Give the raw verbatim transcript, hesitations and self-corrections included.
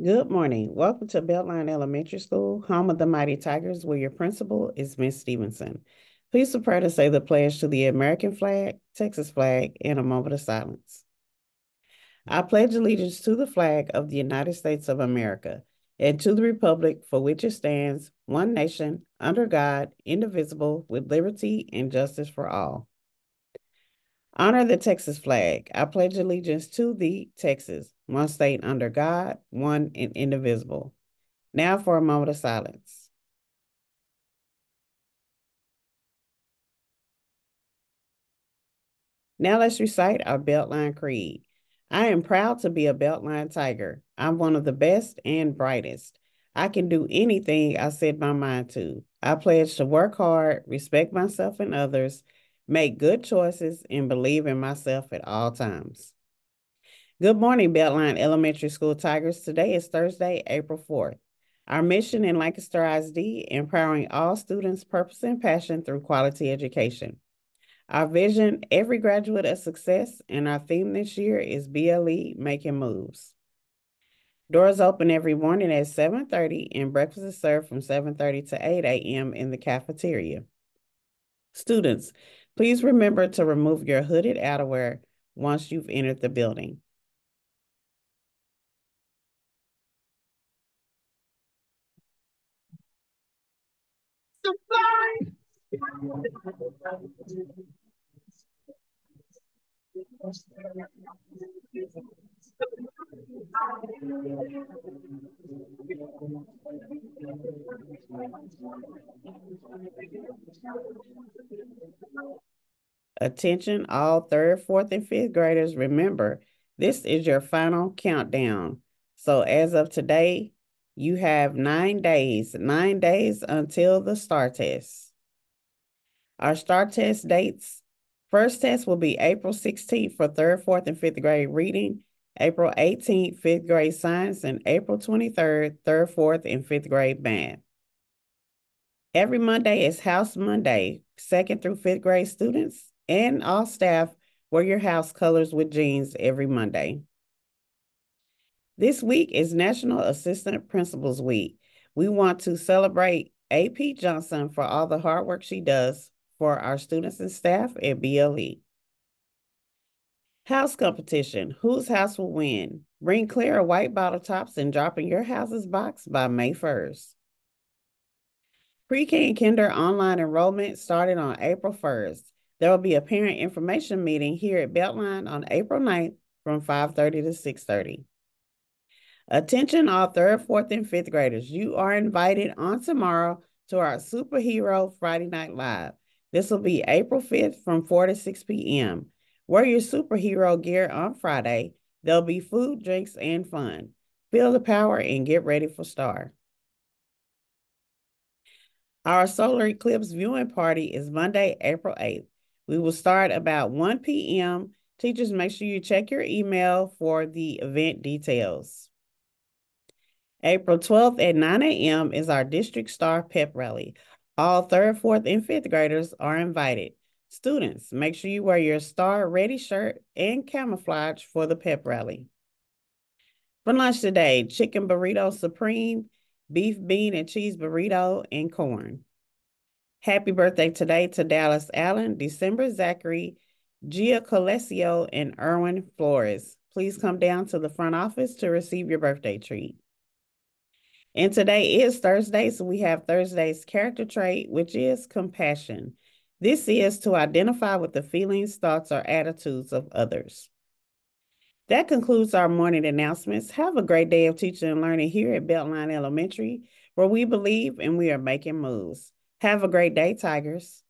Good morning. Welcome to Beltline Elementary School, home of the Mighty Tigers, where your principal is Miss Stevenson. Please prepare to say the pledge to the American flag, Texas flag, and a moment of silence. I pledge allegiance to the flag of the United States of America and to the republic for which it stands, one nation, under God, indivisible, with liberty and justice for all. Honor the Texas flag. I pledge allegiance to the Texas, one state under God, one and indivisible. Now for a moment of silence. Now let's recite our Beltline Creed. I am proud to be a Beltline Tiger. I'm one of the best and brightest. I can do anything I set my mind to. I pledge to work hard, respect myself and others, make good choices, and believe in myself at all times. Good morning, Beltline Elementary School Tigers. Today is Thursday, April fourth. Our mission in Lancaster I S D, empowering all students' purpose and passion through quality education. Our vision, every graduate a success, and our theme this year is B L E, Making Moves. Doors open every morning at seven thirty, and breakfast is served from seven thirty to eight a m in the cafeteria. Students, please remember to remove your hooded outerwear once you've entered the building. Attention, all third, fourth, and fifth graders, remember, this is your final countdown. So as of today, you have nine days, nine days until the STAR test. Our STAR test dates, first test will be April sixteenth for third, fourth, and fifth grade reading, April eighteenth, fifth grade science, and April twenty-third, third, fourth, and fifth grade math. Every Monday is House Monday. Second through fifth grade students and all staff wear your house colors with jeans every Monday. This week is National Assistant Principals Week. We want to celebrate A P Johnson for all the hard work she does for our students and staff at B L E. House competition. Whose house will win? Bring clear or white bottle tops and drop in your house's box by May first. Pre-K and Kinder online enrollment started on April first. There will be a parent information meeting here at Beltline on April ninth from five thirty to six thirty. Attention all third, fourth, and fifth graders. You are invited on tomorrow to our Superhero Friday Night Live. This will be April fifth from four to six p m Wear your superhero gear on Friday. There'll be food, drinks, and fun. Feel the power and get ready for STAR. Our solar eclipse viewing party is Monday, April eighth. We will start about one p m Teachers, make sure you check your email for the event details. April twelfth at nine a m is our District STAR Pep Rally. All third, fourth, and fifth graders are invited. Students, make sure you wear your STAR Ready shirt and camouflage for the pep rally. For lunch today, chicken burrito supreme, beef, bean, and cheese burrito, and corn. Happy birthday today to Dallas Allen, December Zachary, Gia Colesio, and Erwin Flores. Please come down to the front office to receive your birthday treat. And today is Thursday, so we have Thursday's character trait, which is compassion. This is to identify with the feelings, thoughts, or attitudes of others. That concludes our morning announcements. Have a great day of teaching and learning here at Beltline Elementary, where we believe and we are making moves. Have a great day, Tigers.